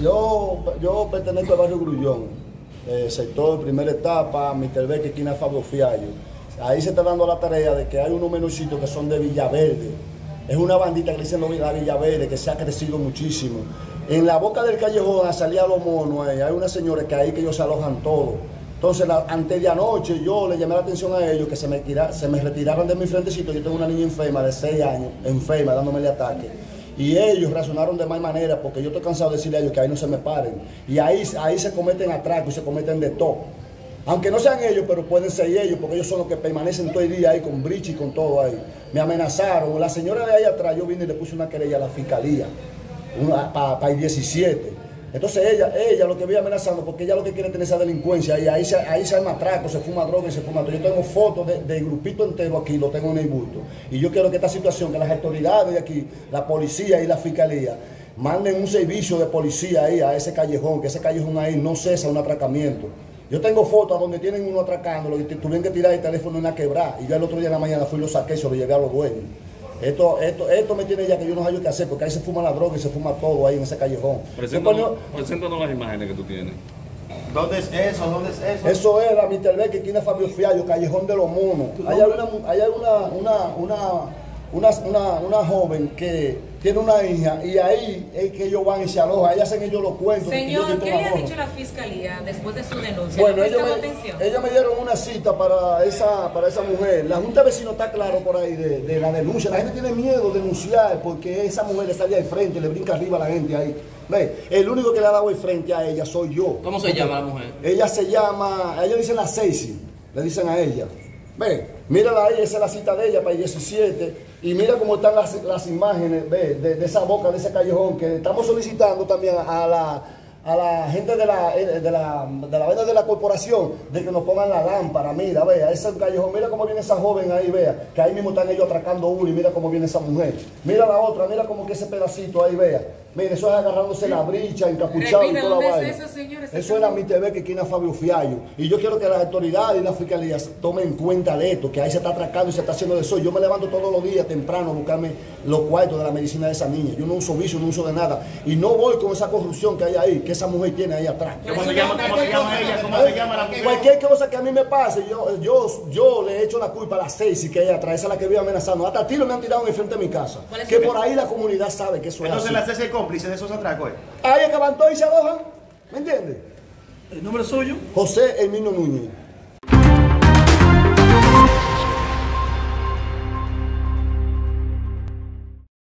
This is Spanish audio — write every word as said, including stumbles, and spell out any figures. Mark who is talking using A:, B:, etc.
A: Yo, yo pertenezco al barrio Grullón, eh, sector primera etapa, mister Beque, esquina Fabio Fiallo. Ahí se está dando la tarea de que hay unos menorcitos que son de Villaverde. Es una bandita que le dicen la Villaverde, que se ha crecido muchísimo. En la boca del callejón, a salir a los monos, eh, hay unas señores que ahí que ellos se alojan todo. Entonces, la, antes de anoche, yo le llamé la atención a ellos que se me, tira, se me retiraron de mi frentecito. Yo tengo una niña enferma de seis años, enferma, dándome el ataque. Y ellos razonaron de mal manera, porque yo estoy cansado de decirle a ellos que ahí no se me paren. Y ahí, ahí se cometen atracos y se cometen de todo. Aunque no sean ellos, pero pueden ser ellos, porque ellos son los que permanecen todo el día ahí con brichi y con todo ahí. Me amenazaron. La señora de ahí atrás, yo vine y le puse una querella a la fiscalía, para pa el diecisiete. Entonces ella, ella lo que vive amenazando, porque ella lo que quiere es tener esa delincuencia, y ahí se, ahí se arma atraco, se fuma droga y se fuma todo. Yo tengo fotos del de grupito entero aquí, lo tengo en el bulto. Y yo quiero que esta situación, que las autoridades de aquí, la policía y la fiscalía, manden un servicio de policía ahí a ese callejón, que ese callejón ahí no cesa un atracamiento. Yo tengo fotos donde tienen uno atracándolo y tuvieron que tirar el teléfono en una quebrada. Y yo el otro día en la mañana fui y lo saqué y se lo llevé a los dueños. Esto, esto, esto me tiene ya que yo no sé qué hacer, porque ahí se fuma la droga y se fuma todo ahí en ese callejón.
B: Preséntanos, preséntanos las imágenes que tú tienes.
C: ¿Dónde es eso? ¿Dónde es eso?
A: Eso es la mister Beque, esquina Fabio Fiallo, callejón de los monos. Hay una, hay una, una, una, una, una, una joven que tiene una hija y ahí es que ellos van y se alojan, ahí hacen ellos los cuentos.
D: Señor, ¿qué le ha dicho la fiscalía después de su denuncia?
A: Bueno, ellos me, ellos me dieron una cita para esa, para esa mujer. La Junta de Vecinos está claro por ahí de, de la denuncia. La gente tiene miedo de denunciar porque esa mujer le sale al frente, le brinca arriba a la gente ahí. ¿Ve? El único que le ha dado el frente a ella soy yo.
E: ¿Cómo se llama la mujer?
A: Ella se llama, a ella dicen la Ceci, le dicen a ella. Ve, mírala ahí, esa es la cita de ella para el diecisiete. Y mira cómo están las, las imágenes ve, de, de esa boca, de ese callejón, que estamos solicitando también a la, a la gente de la, de la, de la, de la corporación, de que nos pongan la lámpara. Mira, vea, ese callejón, mira cómo viene esa joven ahí, vea, que ahí mismo están ellos atracando uno y mira cómo viene esa mujer. Mira la otra, mira cómo que ese pedacito ahí, vea. Mire, eso es agarrándose la bricha, encapuchado y toda la vaina.
D: Eso, señores,
A: eso era mister Beque, esquina Fabio Fiallo. Y yo quiero que las autoridades y las fiscalías tomen cuenta de esto, que ahí se está atracando y se está haciendo de eso. Yo me levanto todos los días temprano a buscarme los cuartos de la medicina de esa niña. Yo no uso vicio, no uso de nada. Y no voy con esa corrupción que hay ahí, que esa mujer tiene ahí atrás.
C: ¿Cómo se llama, cómo se llama ella? ¿Cómo se llama la mujer?
A: Cualquier cosa que a mí me pase, yo, yo, yo le echo la culpa a la Ceci que ella atrás, esa es la que vive amenazando. Hasta tiros me han tirado en el frente de mi casa. Que por ahí la comunidad sabe que eso es así.
C: Entonces la Ceci es cómplice de esos atracos.
A: Ahí es que van todos y se alojan, ¿me entiendes?
E: ¿El nombre suyo?
A: José Herminio Núñez.